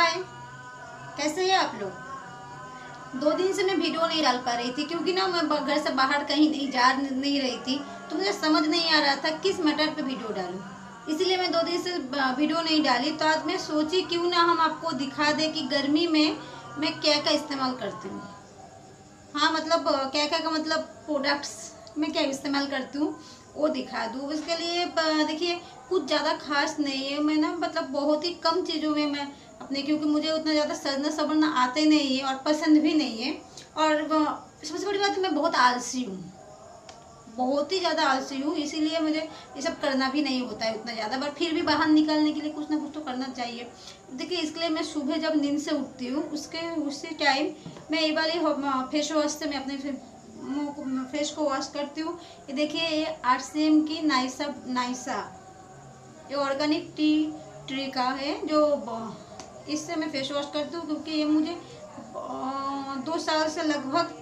हाय, कैसे हैं आप लोग। 2 दिन से मैं वीडियो नहीं डाल पा रही थी क्योंकि ना मैं घर से बाहर कहीं नहीं जा नहीं रही थी, तो मुझे समझ नहीं आ रहा था किस मैटर पे वीडियो डालूं। इसीलिए मैं 2 दिन से वीडियो नहीं डाली। तो आज मैं सोची क्यों ना हम आपको दिखा दे कि गर्मी में मैं क्या क्या इस्तेमाल करती हूँ। हाँ मतलब क्या क्या का मतलब प्रोडक्ट्स मैं क्या इस्तेमाल करती हूँ वो दिखा दूँ। इसके लिए देखिए कुछ ज़्यादा खास नहीं है। मैं ना मतलब बहुत ही कम चीज़ों में मैं अपने, क्योंकि मुझे उतना ज़्यादा सजना संवरना आते नहीं है और पसंद भी नहीं है। और सबसे बड़ी बात है मैं बहुत आलसी हूँ, बहुत ही ज़्यादा आलसी हूँ। इसीलिए मुझे ये सब करना भी नहीं होता है उतना ज़्यादा, बट फिर भी बाहर निकलने के लिए कुछ ना कुछ तो करना चाहिए। देखिए इसके लिए मैं सुबह जब नींद से उठती हूँ उसी टाइम मैं ये वाली फेस वॉश से मैं अपने मुँह को फेस को वॉश करती हूँ। ये देखिए ये RCM की नाइसा ये ऑर्गेनिक टी ट्री का है, जो इससे मैं फेस वॉश करती हूँ क्योंकि ये मुझे 2 साल से लगभग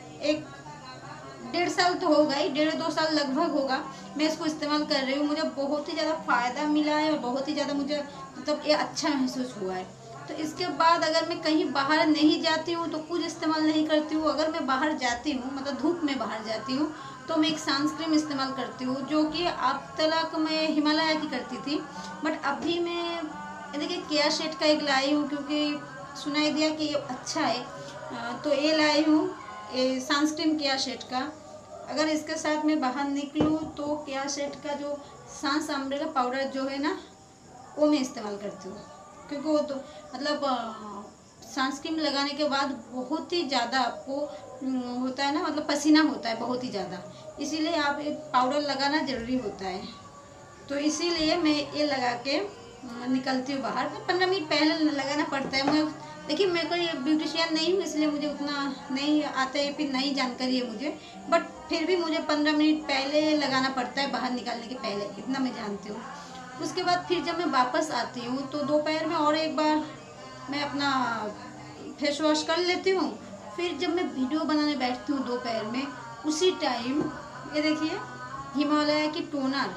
1-1.5 साल तो होगा ही, 1.5-2 साल लगभग होगा मैं इसको इस्तेमाल कर रही हूँ। मुझे बहुत ही ज़्यादा फ़ायदा मिला है और बहुत ही ज़्यादा मुझे मतलब ये अच्छा महसूस हुआ है। तो इसके बाद अगर मैं कहीं बाहर नहीं जाती हूँ तो कुछ इस्तेमाल नहीं करती हूँ। अगर मैं बाहर जाती हूँ मतलब धूप में बाहर जाती हूँ तो मैं एक सनस्क्रीन इस्तेमाल करती हूँ, जो कि अब तक मैं हिमालय की करती थी, बट अभी मैं देखिए केया शेड का एक लाई हूँ क्योंकि सुनाई दिया कि ये अच्छा है, तो ये लाई हूँ ये सनस्क्रीन केया शेड का। अगर इसके साथ मैं बाहर निकलूँ तो केया शेड का जो सांस अम्ब्रेला पाउडर जो है ना वो मैं इस्तेमाल करती हूँ, क्योंकि वो तो मतलब सनस्क्रीन लगाने के बाद बहुत ही ज़्यादा आपको होता है ना, मतलब पसीना होता है बहुत ही ज़्यादा, इसीलिए आप ये पाउडर लगाना ज़रूरी होता है। तो इसीलिए मैं ये लगा के निकलती हूँ बाहर। 15 मिनट पहले लगाना पड़ता है। मैं देखिए मैं कोई ब्यूटिशियन नहीं हूँ इसलिए मुझे उतना नहीं आता है, फिर नई जानकारी है मुझे, बट फिर भी मुझे 15 मिनट पहले लगाना पड़ता है बाहर निकलने के पहले, इतना मैं जानती हूँ। उसके बाद फिर जब मैं वापस आती हूँ तो दोपहर में और एक बार मैं अपना फेस वॉश कर लेती हूँ। फिर जब मैं वीडियो बनाने बैठती हूँ दोपहर में उसी टाइम ये देखिए हिमालय की टोनर,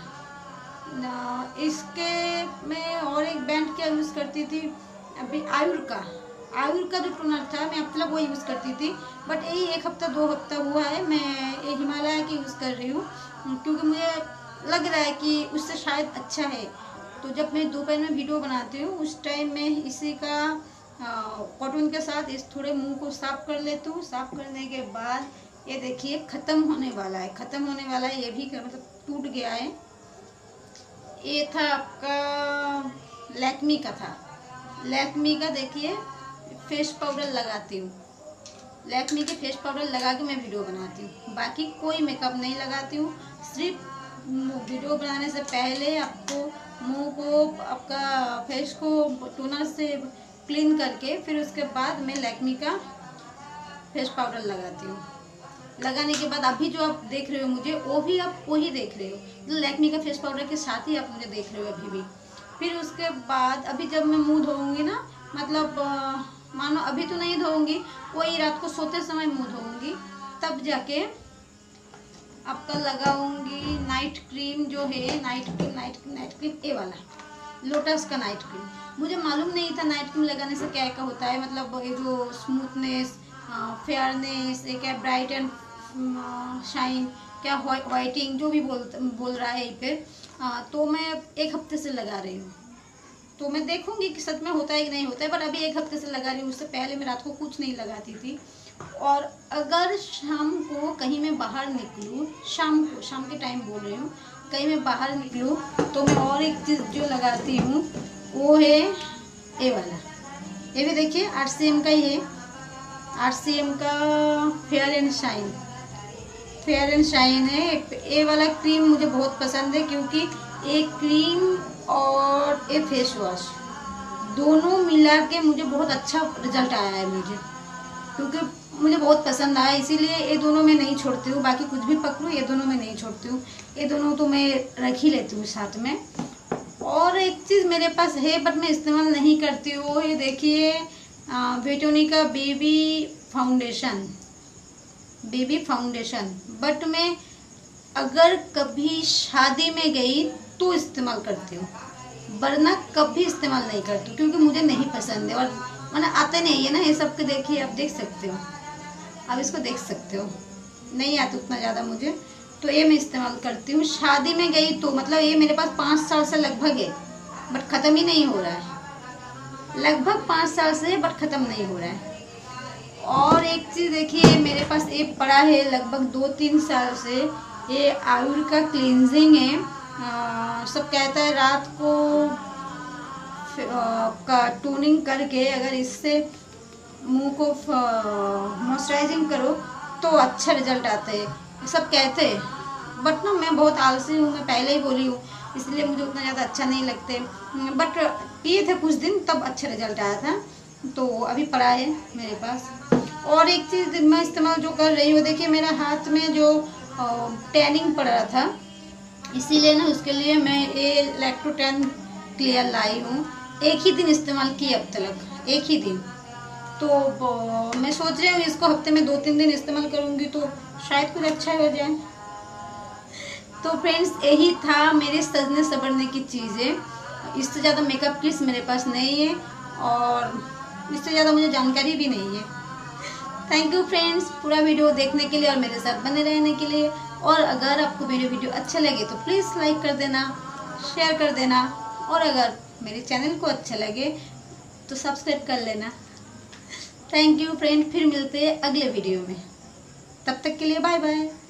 इसके मैं और एक ब्रांड क्या यूज़ करती थी अभी आयुर का जो टोनर था मैं मतलब वो यूज़ करती थी, बट यही 1-2 हफ्ता हुआ है मैं ये हिमालय की यूज़ कर रही हूँ क्योंकि मुझे लग रहा है कि उससे शायद अच्छा है। तो जब मैं दोपहर में वीडियो बनाती हूँ उस टाइम मैं इसी का कॉटन के साथ इस थोड़े मुंह को साफ कर लेती हूँ। साफ करने के बाद ये देखिए ख़त्म होने वाला है, ये भी मतलब टूट गया है। ये था आपका लैक्मी का था, लैक्मी का देखिए फेस पाउडर लगाती हूँ। लैक्मी के फेस पाउडर लगा के मैं वीडियो बनाती हूँ, बाकी कोई मेकअप नहीं लगाती हूँ। सिर्फ वीडियो बनाने से पहले आपको मुंह को आपका फेस को टोनर से क्लीन करके फिर उसके बाद मैं लैक्मी का फेस पाउडर लगाती हूँ। लगाने के बाद अभी जो आप देख रहे हो मुझे वो भी आप वही देख रहे हो, तो लैक्मी का फेस पाउडर के साथ ही आप मुझे देख रहे हो अभी भी। फिर उसके बाद अभी जब मैं मुंह धोऊंगी ना, मतलब मानो अभी तो नहीं धोऊंगी, वही रात को सोते समय मुंह धोऊंगी, तब जाके आपका लगाऊंगी नाइट क्रीम जो है, नाइट क्रीम ये वाला लोटस का नाइट क्रीम। मुझे मालूम नहीं था नाइट क्रीम लगाने से क्या क्या होता है, मतलब ये जो स्मूथनेस, फेयरनेस, ये क्या ब्राइट एंड शाइन, क्या वाइटिंग जो भी बोल रहा है ये पे, तो मैं 1 हफ्ते से लगा रही हूँ। तो मैं देखूंगी कि सच में होता है कि नहीं होता है, पर अभी 1 हफ्ते से लगा रही हूँ। उससे पहले मैं रात को कुछ नहीं लगाती थी। और अगर शाम को कहीं मैं बाहर निकलूँ, शाम के टाइम बोल रही हूँ, कहीं मैं बाहर निकलूँ तो मैं और एक चीज़ जो लगाती हूँ वो है ये वाला। ये भी देखिए RCM का ही है, RCM का फेयर एंड शाइन है। ये वाला क्रीम मुझे बहुत पसंद है क्योंकि ये क्रीम और ये फेस वॉश दोनों मिला के मुझे बहुत अच्छा रिजल्ट आया है मुझे, क्योंकि मुझे बहुत पसंद आया, इसीलिए ये दोनों मैं नहीं छोड़ती हूँ। बाकी कुछ भी पकड़ूँ ये दोनों मैं नहीं छोड़ती हूँ, ये दोनों तो मैं रख ही लेती हूँ साथ में। और एक चीज़ मेरे पास है बट मैं इस्तेमाल नहीं करती हूँ, ये देखिए वेटोनिका बेबी फाउंडेशन, बट मैं अगर कभी शादी में गई तो इस्तेमाल करती हूँ, वरना कभी इस्तेमाल नहीं करती क्योंकि मुझे नहीं पसंद है, और मैंने आते नहीं है ना ये सब के। देखिए आप देख सकते हो, आप इसको देख सकते हो, नहीं आता उतना ज़्यादा मुझे, तो ये मैं इस्तेमाल करती हूँ। शादी में गई तो मतलब ये मेरे पास 5 साल से लगभग है, बट ख़त्म ही नहीं हो रहा है। लगभग 5 साल से, बट ख़त्म नहीं हो रहा है। और एक चीज़ देखिए, मेरे पास ये पड़ा है लगभग 2-3 साल से, ये आयुर का क्लींजिंग है। सब कहता है रात को का टूनिंग करके अगर इससे मुंह को मॉइस्चराइजिंग करो तो अच्छा रिजल्ट आता है, सब कहते हैं। बट ना मैं बहुत आलसी हूँ, मैं पहले ही बोली हूँ, इसलिए मुझे उतना ज़्यादा अच्छा नहीं लगते। बट किए थे कुछ दिन, तब अच्छा रिजल्ट आया था, तो अभी पड़ा है मेरे पास। और एक चीज़ मैं इस्तेमाल जो कर रही हूँ, देखिए मेरा हाथ में जो टैनिंग पड़ रहा था, इसीलिए ना उसके लिए मैं ये लैक्टोटैन क्लियर लाई हूँ। एक ही दिन इस्तेमाल की अब तक, एक ही दिन। तो मैं सोच रही हूँ इसको हफ्ते में 2-3 दिन इस्तेमाल करूँगी तो शायद कुछ अच्छा हो जाए। तो फ्रेंड्स, यही था मेरे सजने संवरने की चीज़ें। इससे ज़्यादा मेकअप किट्स मेरे पास नहीं है, और इससे ज़्यादा मुझे जानकारी भी नहीं है। थैंक यू फ्रेंड्स पूरा वीडियो देखने के लिए और मेरे साथ बने रहने के लिए। और अगर आपको मेरे वीडियो अच्छा लगे तो प्लीज़ लाइक कर देना, शेयर कर देना, और अगर मेरे चैनल को अच्छा लगे तो सब्सक्राइब कर लेना। थैंक यू फ्रेंड, फिर मिलते हैं अगले वीडियो में, तब तक के लिए बाय बाय।